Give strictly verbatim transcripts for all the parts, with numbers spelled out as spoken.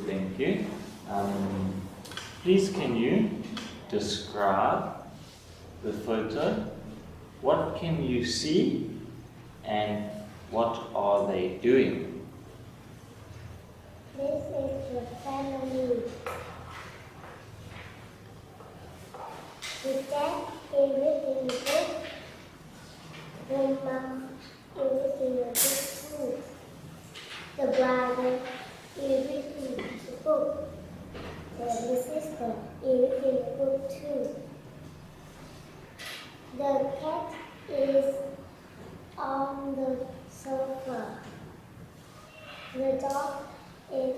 good, thank you. Um, please can you describe the photo? What can you see and what are they doing? This is the family. The dad is reading the book. The mom is reading the book too. The brother is reading the book. And the sister is reading the book too. The cat is on the sofa. The dog is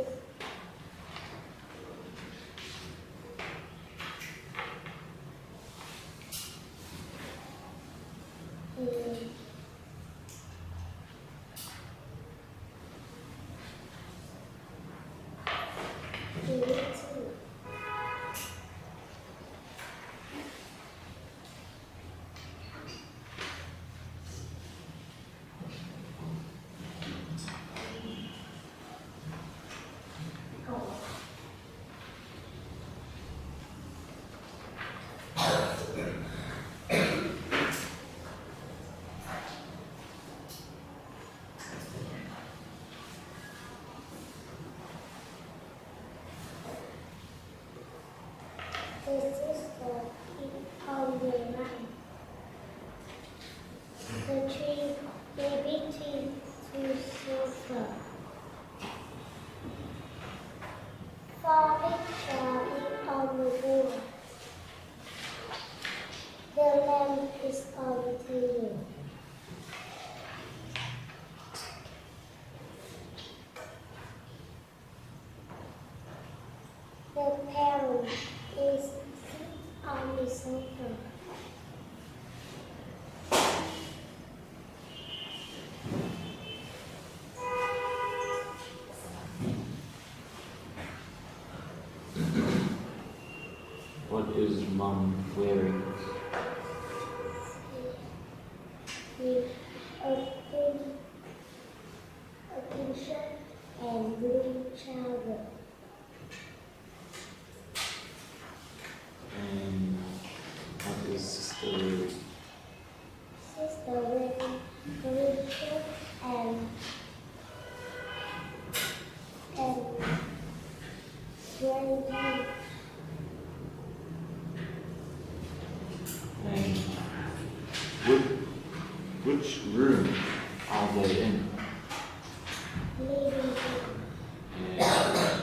in the sister is on the right. The tree, the big tree to sofa. Four picture is on the board. The lamp is on the table. The parent is sitting on the sofa. What is mom wearing? With a pink, a pink shirt and blue trouser. And what is sister wearing? Sister wearing green shirt and and wearing pants. And which, which room are they in? Living room. And